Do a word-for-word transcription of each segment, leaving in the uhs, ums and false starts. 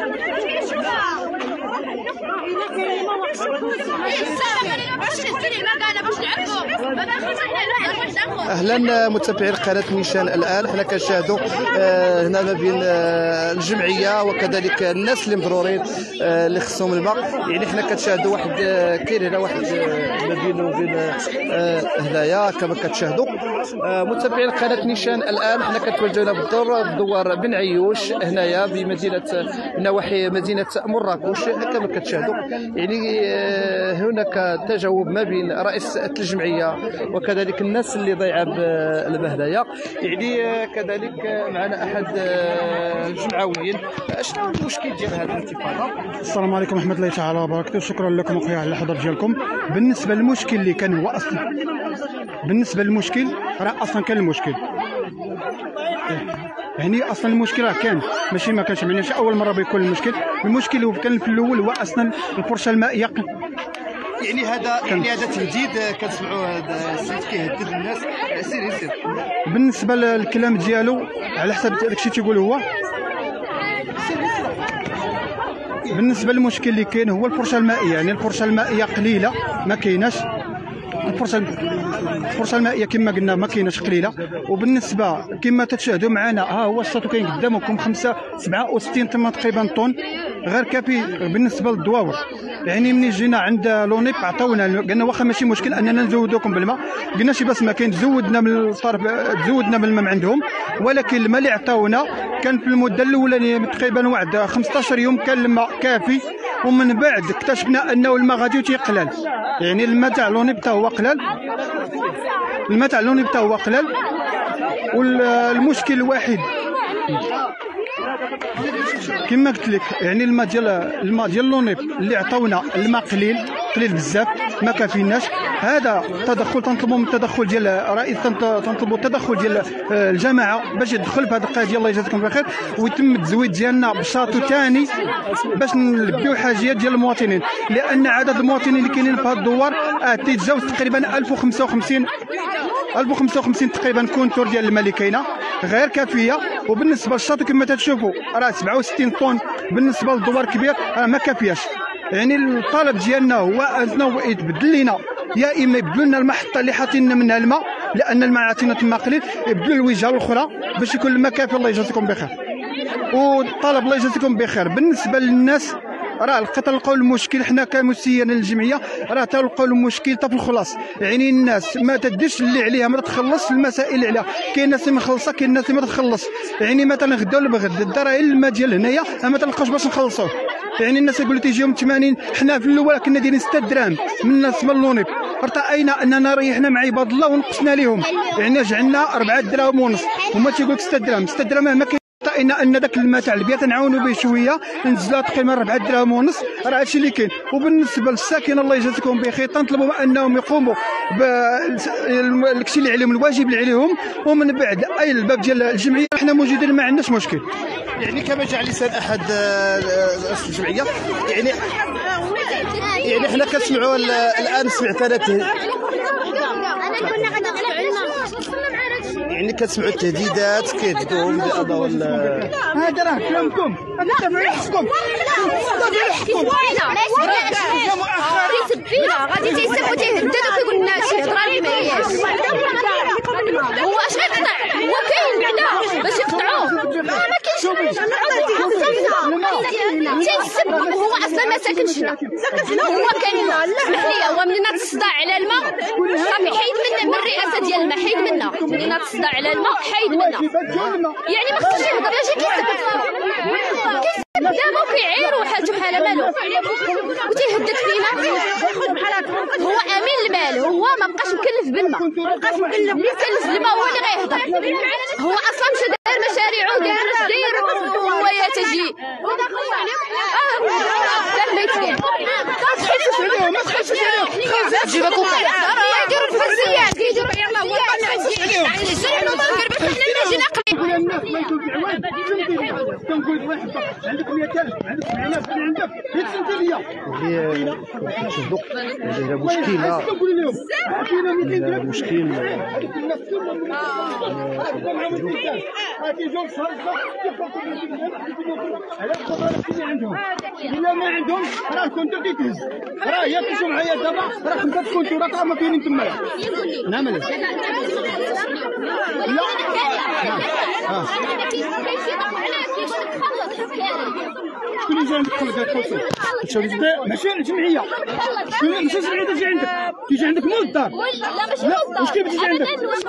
اهلا متابعي قناه نيشان الان. حنا كنشاهدوا آه هنا ما بين آه الجمعيه وكذلك الناس اللي مضرورين آه اللي خصهم الماء. يعني حنا كنشاهدوا واحد آه كاين هنا واحد آه ما بينه وبين آه هنايا كما كتشاهدوا آه متابعين قناه نيشان الان. حنا كنتواجدوا بالدور بدوار بن عيوش هنايا بمدينه نواحي مدينه مراكش كما كتشاهدوا. يعني آه هناك تجاوب ما بين رئيس الجمعيه وكذلك الناس اللي ضيعه بالمهدايا. يعني كذلك معنا احد الجمعويين. شنو المشكل ديال هذه الانتفاضه؟ السلام عليكم ورحمه الله تعالى وبركاته. شكرا لكم اخويا على الحضور ديالكم. بالنسبه للمشكل اللي كان هو اصلا بالنسبه للمشكل راه اصلا كان المشكل يعني اصلا المشكل راه كان ماشي ما كانش معناش اول مره بيكون المشكل. المشكل هو كان في الاول هو اصلا الفرشه المائيه. يعني هذا يعني هذا تهديد كنسمعوا هذا السيد كيهدد الناس. سير سير بالنسبه للكلام ديالو على حسب داكشي تيقول هو. بالنسبه للمشكل اللي كاين هو الفرشه المائيه. يعني الفرشه المائيه قليله ما كايناش. الفرصه الفرصه المائيه كما قلنا ما كايناش قليله. وبالنسبه كما تشاهدوا معنا ها هو الشاطو كاين قدامكم خمسة سبعة وستين طن تقريبا طن غير كافي بالنسبه للدواور. يعني ملي جينا عند لونيب عطاونا قلنا واخا ماشي مشكل اننا نزودوكم بالماء. قلنا شي بس ما كاين تزودنا من الطرف تزودنا من الماء من عندهم. ولكن الماء اللي عطاونا كان في المده الاولانيه تقريبا واحد خمسطاش يوم كان الماء كافي. ومن بعد اكتشفنا انه الماء غادي تيقلل. يعني الماء تاع لونيب تا هو قلال. الماء تاع لونيب تا هو قلال. والمشكل الوحيد كما قلت لك يعني الماء ديال الماء ديال لونيب اللي عطاونا الماء قليل قليل بزاف ما كافيناش. هذا تدخل تنطلبوا من التدخل ديال رئيس تنطلبوا التدخل ديال الجماعه باش يدخل في هذه القضيه. الله يجازيكم بخير. ويتم التزويد ديالنا بشاطو ثاني باش نلبيو حاجيات ديال المواطنين. لان عدد المواطنين اللي كاينين في هذا الدوار آه تيتجاوز تقريبا ألف وخمسة وخمسين ألف وخمسة وخمسين تقريبا كونتور ديال الماء اللي كاينه غير كافيه. وبالنسبه للشاطو كما تشوفوا راه سبعة وستين طن بالنسبه للدوار كبير راه ما كافياش. يعني الطلب ديالنا هو انه يتبدل لنا يا اما يبدلوا لنا المحطه اللي حاطين منها الماء لان الماء عطينا تما قليل. يبدلوا الوجهه الاخرى باش يكون الماء كافي. الله يجازيكم بخير. والطلب الله يجازيكم بخير. بالنسبه للناس راه لقاو المشكل. حنا كمسيرين للجمعيه راه تلقاو المشكل حتى في الخلاص. يعني الناس ما تديرش اللي عليها ما تخلص المسائل اللي عليها. كاين ناس اللي مخلصه كاين ناس اللي ما تخلص. يعني مثلا غدا ولا بغد الدراهم الماء ديال هنايا ما تلقاوش باش نخلصوه. يعني الناس يقولوا تيجيهم ثمانين. حنا في الاول كنا دايرين ستة دراهم من الناس من لونيب. ارتأينا اننا ريحنا مع عباد الله ونقصنا لهم. يعني جعلنا أربعة دراهم ونص هما تيقول لك ستة دراهم. ستة دراهم ما كاين. ارتأينا ان ذاك الماء تاع البيات نعاونوا به شويه ننزلها تقريبا أربعة دراهم ونص. راه هادشي اللي كاين. وبالنسبه للساكنه الله يجازيكم بخير تنطلبوا انهم يقوموا بالشيء اللي عليهم الواجب اللي عليهم. ومن بعد اي الباب ديال الجمعيه حنا موجودين ما عندناش مشكل. يعني كما جاء على لسان احد الجمعيه يعني يعني حنا كنسمعوا الان سمعت انا يعني كتسمعوا التهديدات كيهددوهم بانه هذا راه كلامكم هذا ما يحكم يحكم فينا غادي تيسب وتيهدد وكيقول لنا شي هضره اللي ما هياش. هو اش غيقطع؟ هو كاين بعدا باش يقطعوه ما كاينش. تيسب هو اصلا ما ساكنش هنا. هو كان اسمح لي هو منين تصدع على الماء صافي حيد من من الرئاسه ديال الماء حيد منا. منين تصدع على الماء حيد منا. يعني ما خصوش يهضر لا شي كيسب دابا وكيعيروا حالته بحال مالو وتيهدد فينا. هو امين المال هو ما بقاش مكلف بالماء. اللي مكلف بالماء هو اللي غيهضر. هو اصلا مشى دار مشاريعو داير اش داير وهو تجي اه ما يتقال ما تخشوش عليهم جيبك وقع يديروا الفرسيات كيديروا يلاه هو يعني الجيل نضرب باش حنا نجي نقلب الناس ما يكون في عوان كنقول واحد عندك مئة ألف عندك سبعين ألف عندك يتسنت ليا اللي كتشهدوا على مشكله مشكل الا ما عندهم راه كنتو كيتهز راه هي كنتو معايا دابا راه كنتو كنتو راه ما كاينين تما. نعم لا شكون اللي جا عندك خلق هاد الخصوص؟ ماشي الجمعيه شكون ماشي الجمعيه تجي عندك تيجي عندك مول الدار. لا ماشي لا واش كيف تجي عندك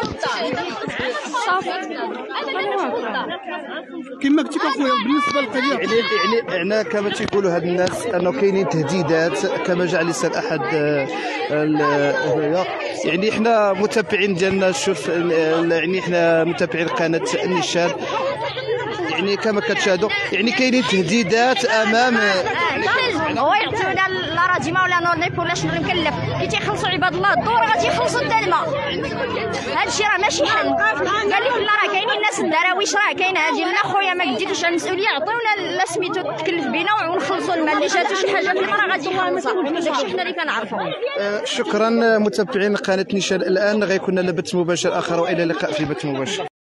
كما قلتي اخويا بالنسبه للقضيه يعني يعني هنا كما تيقولوا هاد الناس انه كاينين تهديدات كما جاء لسان احد هنايا. يعني حنا متابعين ديالنا شوف يعني حنا متابعين قناه النشان يعني كما كتشاهدوا يعني كاينين تهديدات امام هو يعطيونا لاراجيما ولا نورنيب ولا شنو مكلف كي تيخلصوا عباد الله الدور غادي يخلصوا حتى الماء. هادشي راه ماشي حل. قال لك لا راه كاينين الناس الدراويش راه كاين هادي من اخويا ما قديتوش على المسؤوليه عطيونا لا سميتو تكلف بينا ونخلصوا الماء اللي جاتو شي حاجه في الماء راه غادي يخلصها. داكشي حنا اللي كنعرفوا. شكرا متابعين قناه نشان الان غيكون لنا بث مباشر اخر والى اللقاء في بث مباشر.